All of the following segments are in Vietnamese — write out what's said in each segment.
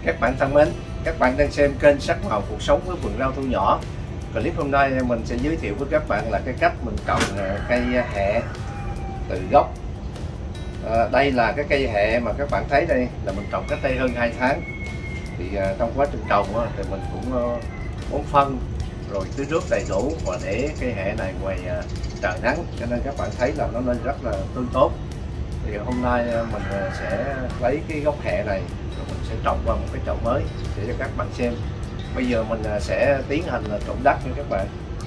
Các bạn thân mến, các bạn đang xem kênh Sắc Màu Cuộc Sống với vườn rau thu nhỏ. Clip hôm nay mình sẽ giới thiệu với các bạn là cái cách mình trồng cây hẹ từ gốc. Đây là cái cây hẹ mà các bạn thấy đây là mình trồng cách đây hơn 2 tháng. Thì trong quá trình trồng thì mình cũng bón phân rồi tưới nước đầy đủ và để cây hẹ này ngoài trời nắng, cho nên các bạn thấy là nó nên rất là tươi tốt. Thì hôm nay mình sẽ lấy cái gốc hẹ này rồi mình sẽ trồng vào một cái chậu mới để cho các bạn xem. Bây giờ mình sẽ tiến hành là trộn đất nha các bạn.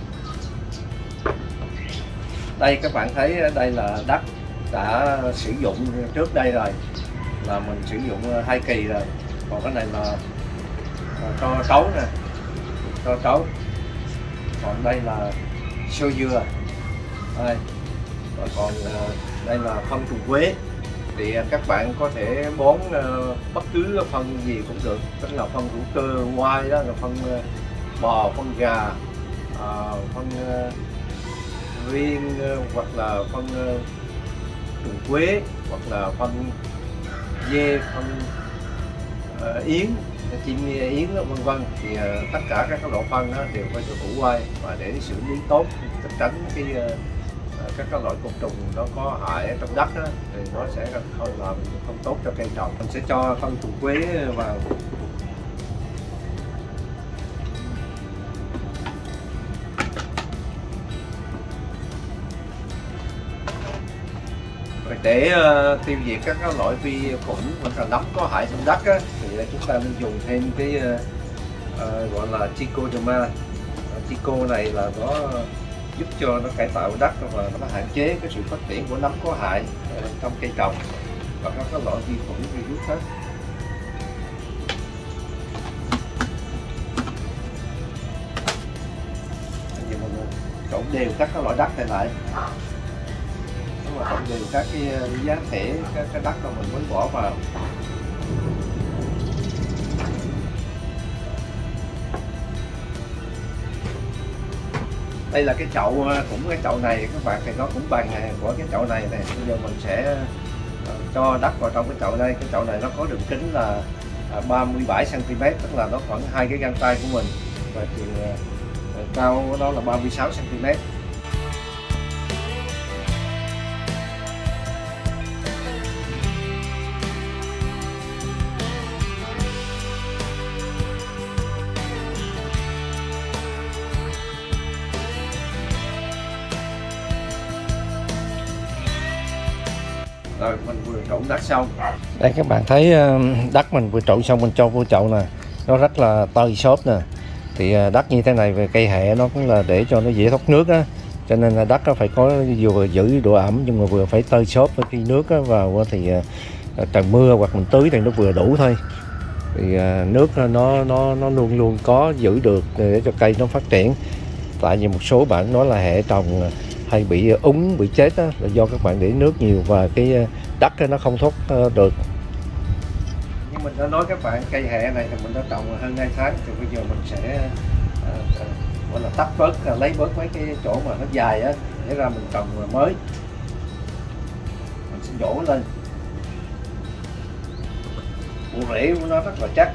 Đây các bạn thấy đây là đất đã sử dụng trước đây rồi, là mình sử dụng 2 kỳ rồi. Còn cái này là tro trấu nè, tro trấu. Còn đây là xơ dừa đây. Rồi còn đây là phân trùng quế. Thì các bạn có thể bón bất cứ phân gì cũng được, tức là phân hữu cơ hoai đó, là phân bò, phân gà, phân riêng, hoặc là phân trùng quế, hoặc là phân dê, phân yến, chim yến vân vân. Thì tất cả các loại phân đó đều phải được hữu hoai và để xử lý tốt, tránh các loại côn trùng nó có hại ở trong đất đó, thì nó sẽ không tốt cho cây trồng. Mình sẽ cho phân trùng quế vào. Rồi để tiêu diệt các loại vi khuẩn hoặc là nấm có hại trong đất á, thì chúng ta nên dùng thêm cái gọi là trichoderma. Tricho này là nó giúp cho nó cải tạo đất và nó hạn chế cái sự phát triển của nấm có hại trong cây trồng và các loại vi khuẩn virus khác. Bây giờ mình trộn đều các loại đất này lại, đúng là trộn đều các cái giá thể cái đất mà mình mới bỏ vào. Đây là cái chậu, cũng cái chậu này các bạn, thì nó cũng bằng của cái chậu này này. Bây giờ mình sẽ cho đất vào trong cái chậu đây. Cái chậu này nó có đường kính là 37 cm, tức là nó khoảng 2 cái găng tay của mình, và chiều cao của nó là 36 cm. Rồi mình vừa trộn đất xong. Đây các bạn thấy đất mình vừa trộn xong, mình cho vô chậu nè, nó rất là tơi xốp nè. Thì đất như thế này về cây hẹ nó cũng là để cho nó dễ thoát nước á, cho nên là đất nó phải có vừa giữ độ ẩm nhưng mà vừa phải tơi xốp. Khi nước vào thì trời mưa hoặc mình tưới thì nó vừa đủ thôi. Thì nước nó luôn luôn có giữ được để cho cây nó phát triển. Tại vì một số bạn nói là hẹ trồng hay bị úng, bị chết đó, là do các bạn để nước nhiều và cái đất nó không thoát được. Như mình đã nói các bạn, cây hẹ này thì mình đã trồng hơn 2 tháng, thì bây giờ mình sẽ gọi là tách bớt, lấy bớt mấy cái chỗ mà nó dài á để ra mình trồng mới. Mình sẽ nhổ lên. Bộ rễ của nó rất là chắc.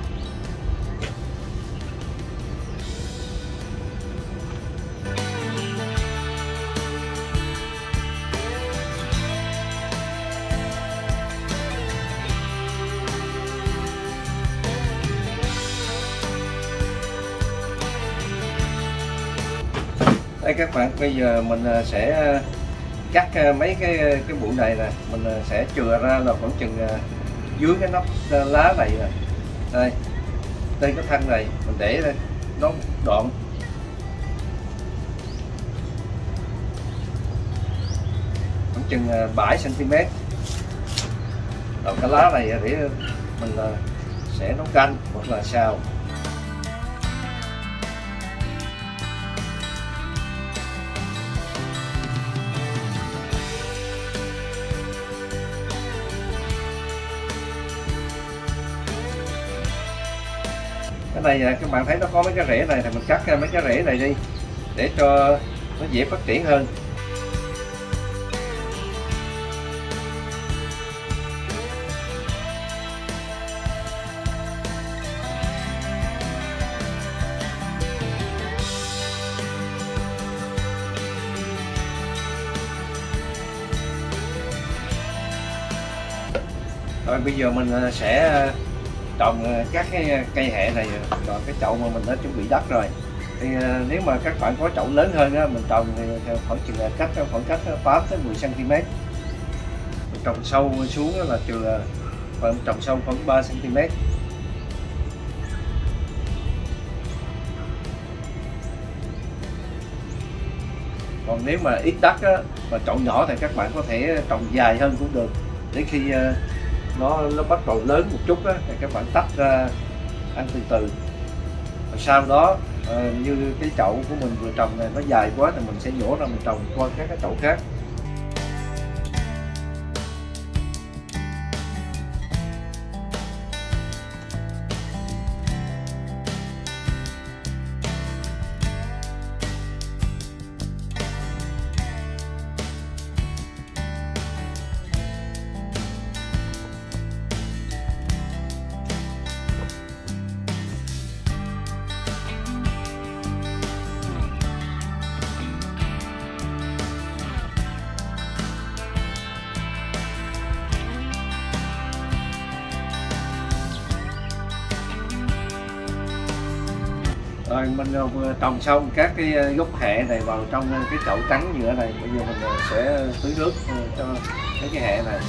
Đây các bạn, bây giờ mình sẽ cắt mấy cái bụi này nè, mình sẽ chừa ra là khoảng chừng dưới cái nắp lá này nè. Đây, đây cái thân này mình để đây, nó đoạn khoảng chừng 7 cm. Rồi cái lá này để mình sẽ nấu canh hoặc là xào. Cái này các bạn thấy nó có mấy cái rễ này thì mình cắt mấy cái rễ này đi để cho nó dễ phát triển hơn. bây giờ mình sẽ trồng các cái cây hẹ này vào cái chậu mà mình đã chuẩn bị đất rồi. Thì nếu mà các bạn có chậu lớn hơn á, mình trồng thì khoảng chừng khoảng cách 8 tới 10 cm. Mình trồng sâu xuống là trồng sâu khoảng 3 cm. Còn nếu mà ít đất á, mà chậu nhỏ thì các bạn có thể trồng dài hơn cũng được, để khi nó bắt đầu lớn một chút á, thì các bạn tách ra ăn từ từ. Và sau đó như cái chậu của mình vừa trồng này nó dài quá thì mình sẽ nhổ ra mình trồng qua các cái chậu khác. Rồi mình vừa trồng xong các cái gốc hẹ này vào trong cái chậu trắng nhựa này. Bây giờ mình sẽ tưới nước cho cái hẹ này.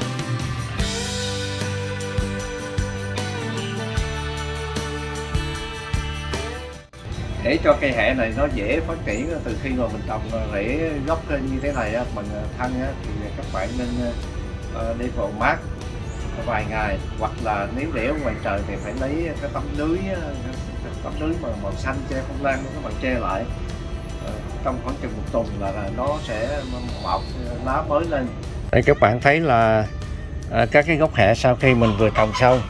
Để cho cây hẹ này nó dễ phát triển, từ khi mà mình trồng rễ gốc như thế này bằng thân thì các bạn nên để vào mát vài ngày, hoặc là nếu để ở ngoài trời thì phải lấy cái tấm lưới mà màu xanh che không lan các bạn che lại. Trong khoảng chừng 1 tuần là nó sẽ mọc lá mới lên. Đây các bạn thấy là các cái gốc hẹ sau khi mình vừa trồng xong.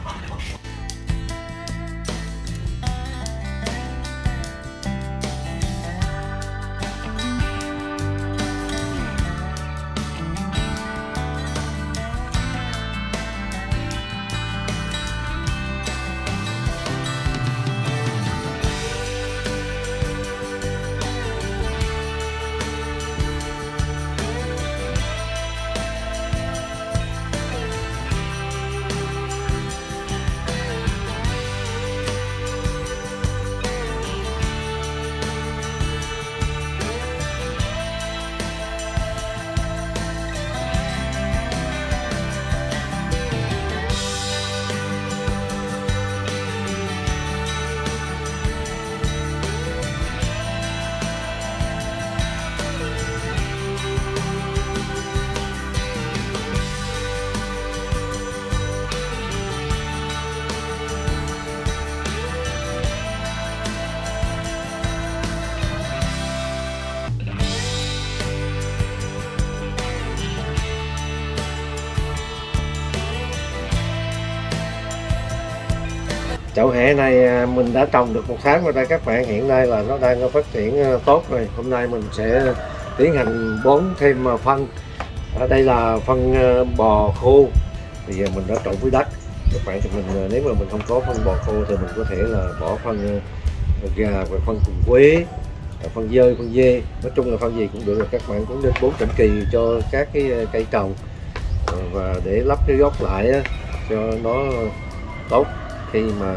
Chậu hẹ này mình đã trồng được 1 tháng rồi đây các bạn. Hiện nay là nó đang phát triển tốt rồi. Hôm nay mình sẽ tiến hành bón thêm phân. Ở đây là phân bò khô thì mình đã trộn với đất. Các bạn thì mình nếu mà mình không có phân bò khô thì mình có thể là bỏ phân gà và phân cùng quế, phân dơi, phân dê, nói chung là phân gì cũng được. Rồi các bạn cũng nên bón định kỳ cho các cái cây trồng và để lắp cái gốc lại cho nó tốt. Khi mà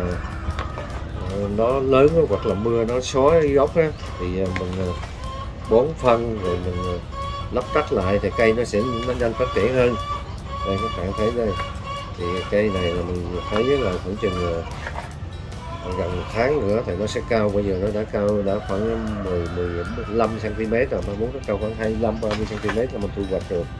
nó lớn hoặc là mưa nó xóa gốc á, thì mình bón phân rồi mình lắp ráp lại thì cây nó sẽ nhanh phát triển hơn. Đây các bạn thấy đây, thì cây này là mình thấy là khoảng chừng gần 1 tháng nữa thì nó sẽ cao. Bây giờ nó đã khoảng 15 cm rồi, mà muốn nó cao khoảng 25-30 cm là mình thu hoạch được.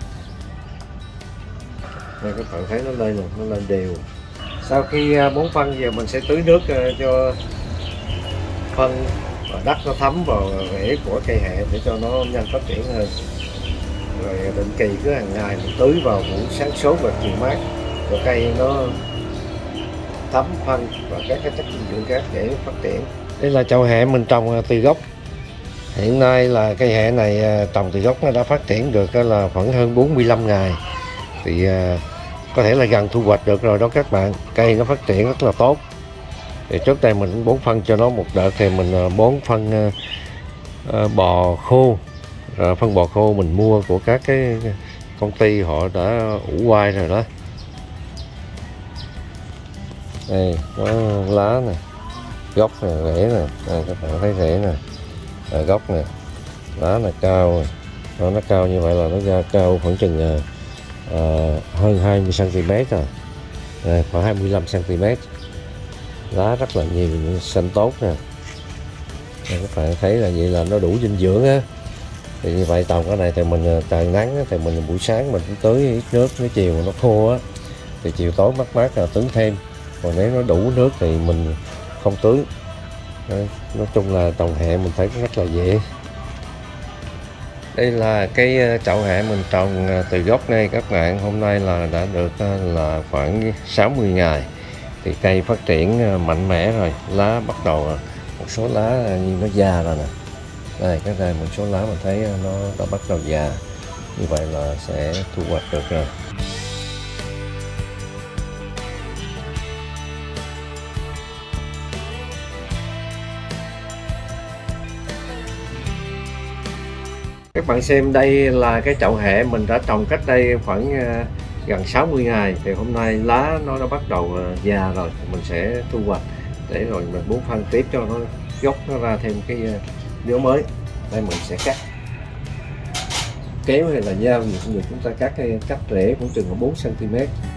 Đây các bạn thấy nó lên đều. Sau khi bón phân giờ mình sẽ tưới nước cho phân và đất nó thấm vào rễ của cây hẹ để cho nó nhanh phát triển hơn. Rồi định kỳ cứ hàng ngày mình tưới vào buổi sáng sớm và chiều mát cho cây nó thấm phân và các cái chất dinh dưỡng khác để phát triển. Đây là chậu hẹ mình trồng từ gốc. Hiện nay là cây hẹ này trồng từ gốc nó đã phát triển được là khoảng hơn 45 ngày. Thì có thể là gần thu hoạch được rồi đó các bạn. Cây nó phát triển rất là tốt. Thì trước đây mình cũng bón phân cho nó một đợt thì mình bón phân bò khô. Rồi phân bò khô mình mua của các cái công ty họ đã ủ quai rồi đó. Đây có lá nè, gốc nè, rễ nè, đây các bạn thấy rễ nè, gốc nè, lá là cao, nó cao như vậy là nó ra cao khoảng chừng hơn 20 cm rồi, khoảng 25 cm. Lá rất là nhiều, xanh tốt nè. Đây, các bạn thấy là vậy là nó đủ dinh dưỡng á. Thì như vậy trồng cái này thì mình trời nắng thì mình buổi sáng mình cũng tưới ít nước, nếu chiều nó khô á thì chiều tối mát mát là tưới thêm, còn nếu nó đủ nước thì mình không tưới. Nói chung là trồng hẹ mình thấy rất là dễ. Đây là cái chậu hẹ mình trồng từ gốc đây các bạn. Hôm nay là đã được là khoảng 60 ngày thì cây phát triển mạnh mẽ rồi, lá bắt đầu một số lá như nó già rồi nè. Đây cái này một số lá mình thấy nó đã bắt đầu già, như vậy là sẽ thu hoạch được rồi. Các bạn xem đây là cái chậu hẹ mình đã trồng cách đây khoảng gần 60 ngày. Thì hôm nay lá nó đã bắt đầu già rồi, mình sẽ thu hoạch để rồi mình bón phân tiếp cho nó gốc nó ra thêm cái lứa mới. Đây mình sẽ cắt kéo hay là dao gì cũng được, chúng ta cắt rễ khoảng chừng 4 cm.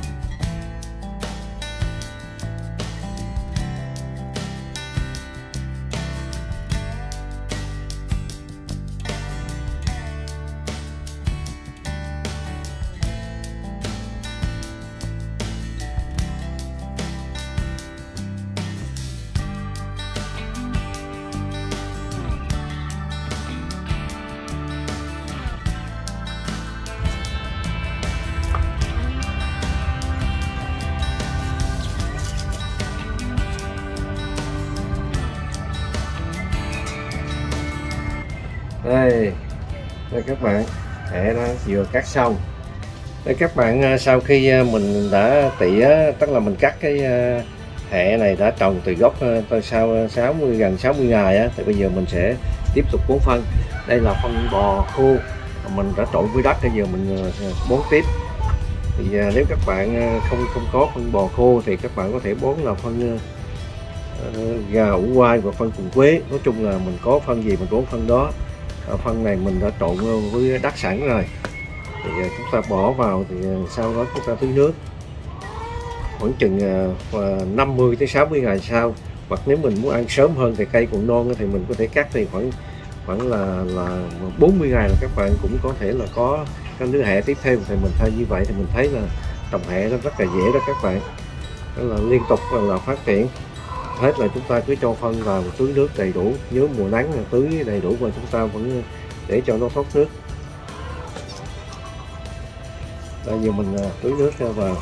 Đây các bạn, hẹ nó vừa cắt xong. Đây các bạn, sau khi mình đã tỉa, tức là mình cắt cái hẹ này đã trồng từ gốc sau gần 60 ngày á, thì bây giờ mình sẽ tiếp tục bón phân. Đây là phân bò khô mình đã trộn với đất, bây giờ mình bón tiếp. Thì nếu các bạn không có phân bò khô thì các bạn có thể bón là phân gà ủ quai và phân trùng quế. Nói chung là mình có phân gì mình bón phân đó. Phân này mình đã trộn với đất sẵn rồi, thì chúng ta bỏ vào, thì sau đó chúng ta tưới nước khoảng chừng 50 tới 60 ngày sau. Hoặc nếu mình muốn ăn sớm hơn thì cây còn non thì mình có thể cắt thì khoảng là 40 ngày là các bạn cũng có thể là có cái lứa hẹ tiếp theo. Thì mình thay như vậy thì mình thấy là trồng hẹ nó rất là dễ đó các bạn, đó là liên tục là phát triển. Hết là chúng ta cứ cho phân vào, tưới nước đầy đủ. Nhớ mùa nắng là tưới đầy đủ, và chúng ta vẫn để cho nó thoát nước. Bây giờ mình tưới nước ra vào.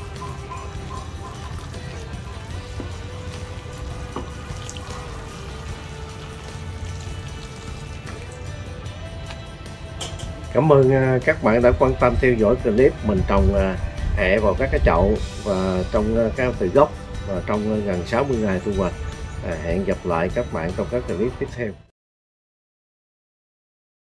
Cảm ơn các bạn đã quan tâm theo dõi clip mình trồng hẹ vào các cái chậu và trong cái từ gốc và trong gần 60 ngày thu hoạch. Hẹn gặp lại các bạn trong các clip tiếp theo.